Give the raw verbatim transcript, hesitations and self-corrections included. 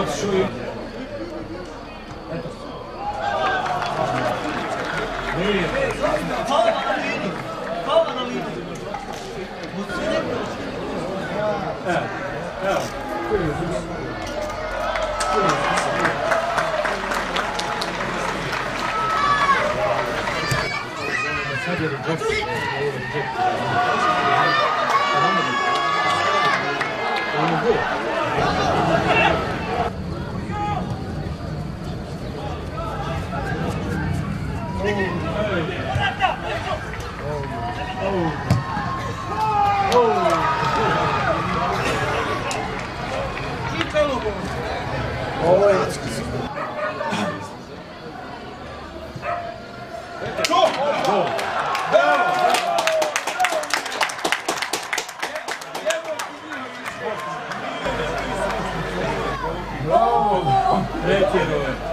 čuju. Hvala na lidu. Evo, evo. Sad je reject. Ovo reject. Ovo je gol. Ovo je... Bravo! Pretjeruje.